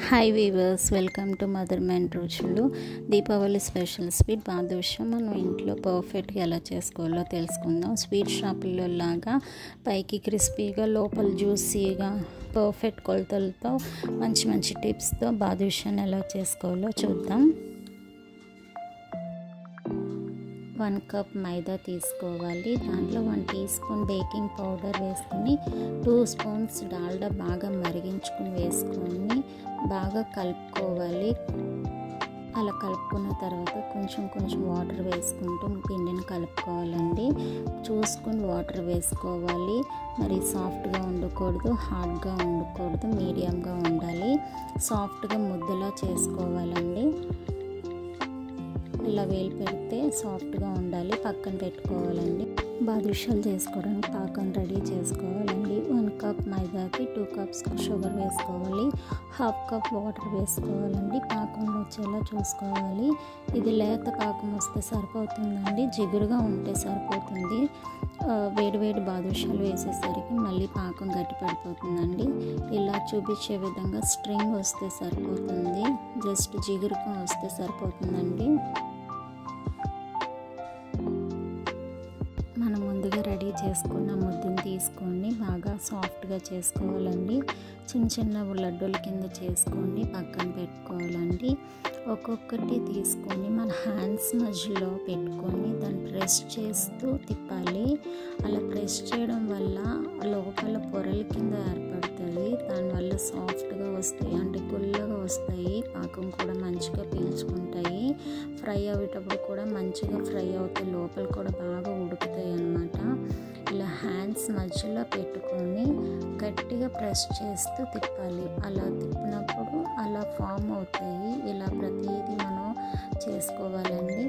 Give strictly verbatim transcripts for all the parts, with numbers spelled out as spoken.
Hi viewers, welcome to mother man రుచులు. Deepavali special sweet badusha మనం ఇంట్లో పర్ఫెక్ట్గా ఎలా చేసుకోవాలో తెలుసుకుందాం. స్వీట్ షాపుల్లో లాగా పైకి క్రిస్పీగా లోపల జ్యూసీగా పర్ఫెక్ట్ కొలతలతో మంచి మంచి టిప్స్తో బాదుషాని ఎలా చేసుకోవాలో చూద్దాం. వన్ కప్ మైదా తీసుకోవాలి. దాంట్లో one teaspoon baking powder వేసుకొని టూ స్పూన్స్ డాల్డా బాగా మరిగించుకుని వేసుకొని బాగా కలుపుకోవాలి. అలా కలుపుకున్న తర్వాత కొంచెం కొంచెం వాటర్ వేసుకుంటూ పిండిని కలుపుకోవాలండి. చూసుకుని వాటర్ వేసుకోవాలి. మరి సాఫ్ట్గా ఉండకూడదు, హార్డ్గా ఉండకూడదు, మీడియంగా ఉండాలి. సాఫ్ట్గా ముద్దలా చేసుకోవాలండి. ఇలా వేలు పెడితే సాఫ్ట్గా ఉండాలి. పక్కన పెట్టుకోవాలండి. బాదుషాలు చేసుకోవడానికి పాకం రెడీ చేసుకోవాలండి. వన్ కప్ మైదాకి టూ కప్స్ షుగర్ వేసుకోవాలి. హాఫ్ కప్ వాటర్ వేసుకోవాలండి. పాకంలో వచ్చేలా చూసుకోవాలి. ఇది లేత పాకం వస్తే సరిపోతుందండి, జిగురుగా ఉంటే సరిపోతుంది. వేడి వేడి బాదుషాలు వేసేసరికి మళ్ళీ పాకం గట్టి పడిపోతుందండి. ఇలా చూపించే విధంగా స్ట్రింగ్ వస్తే సరిపోతుంది, జస్ట్ జిగురుగా వస్తే సరిపోతుందండి. మనం ముందుగా రెడీ చేసుకున్న ముద్దను తీసుకొని బాగా సాఫ్ట్గా చేసుకోవాలండి. చిన్న చిన్న లడ్డూల కింద చేసుకొని పక్కన పెట్టుకోవాలండి. ఒక్కొక్కటి తీసుకొని మన హ్యాండ్స్ మధ్యలో పెట్టుకొని దాన్ని ప్రెస్ చేస్తూ తిప్పాలి. అలా ప్రెస్ చేయడం వల్ల లోపల పొరల కింద ఏర్పడుతుంది. దానివల్ల సాఫ్ట్గా వస్తాయి, అంటే గుల్లగా వస్తాయి. పాకం కూడా మంచిగా పీల్చుకుంటాయి. ఫ్రై అయ్యేటప్పుడు కూడా మంచిగా ఫ్రై అవుతాయి, లోపల కూడా బాగా ఉడుకుతాయి అన్నమాట. ఇలా హ్యాండ్స్ మధ్యలో పెట్టుకొని గట్టిగా ప్రెస్ చేస్తూ తిప్పాలి. అలా తిప్పినప్పుడు అలా ఫామ్ అవుతాయి. ఇలా ప్రతిదీ మనం చేసుకోవాలండి.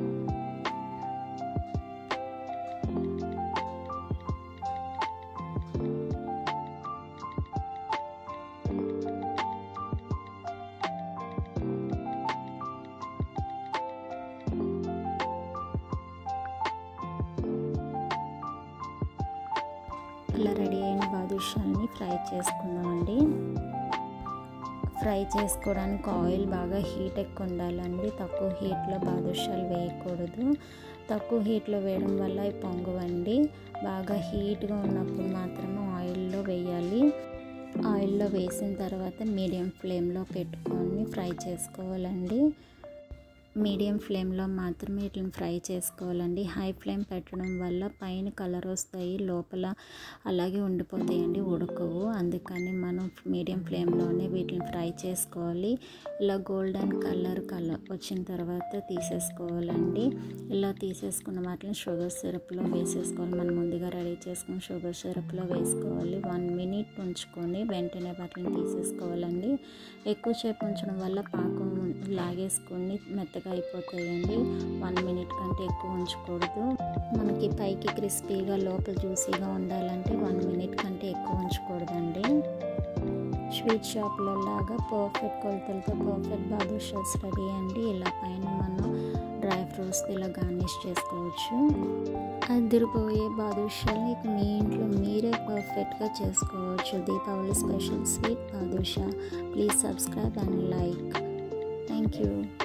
ఇలా రెడీ అయిన బాదుషాలని ఫ్రై చేసుకుందామండి. ఫ్రై చేసుకోవడానికి ఆయిల్ బాగా హీట్ ఎక్కువ ఉండాలండి. తక్కువ హీట్లో బాదుషాలు వేయకూడదు. తక్కువ హీట్లో వేయడం వల్ల అవి పొంగవండి. బాగా హీట్గా ఉన్నప్పుడు మాత్రమే ఆయిల్లో వేయాలి. ఆయిల్లో వేసిన తర్వాత మీడియం ఫ్లేమ్లో పెట్టుకొని ఫ్రై చేసుకోవాలండి. మీడియం ఫ్లేమ్లో మాత్రమే వీటిని ఫ్రై చేసుకోవాలండి. హై ఫ్లేమ్ పెట్టడం వల్ల పైన కలర్ వస్తాయి, లోపల అలాగే ఉండిపోతాయండి, ఉడకవు. అందుకని మనం మీడియం ఫ్లేమ్లోనే వీటిని ఫ్రై చేసుకోవాలి. ఇలా గోల్డెన్ కలర్ కలర్ వచ్చిన తర్వాత తీసేసుకోవాలండి. ఇలా తీసేసుకున్న వాటిని షుగర్ సిరప్లో వేసేసుకోవాలి. మనం ముందుగా రెడీ చేసుకుని షుగర్ సిరప్లో వేసుకోవాలి. వన్ మినిట్ ఉంచుకొని వెంటనే వాటిని తీసేసుకోవాలండి. ఎక్కువసేపు ఉంచడం వల్ల పాకం లాగేసుకొని మెత్తగా అయిపోతాయండి. వన్ మినిట్ కంటే ఎక్కువ ఉంచకూడదు. మనకి పైకి క్రిస్పీగా లోపల జ్యూసీగా ఉండాలంటే వన్ మినిట్ కంటే ఎక్కువ ఉంచకూడదండి. స్వీట్ షాప్లో లాగా పర్ఫెక్ట్ కొలతలతో పర్ఫెక్ట్ బాదుషాస్ రెడీ అండి. ఇలా పైన మనం డ్రై ఫ్రూట్స్ ఇలా గార్నిష్ చేసుకోవచ్చు. అదిరిపోయే బాదుషాలు ఇక మీ ఇంట్లో మీరే పర్ఫెక్ట్గా చేసుకోవచ్చు. Deepavali special sweet badusha. Please subscribe and like. Thank you.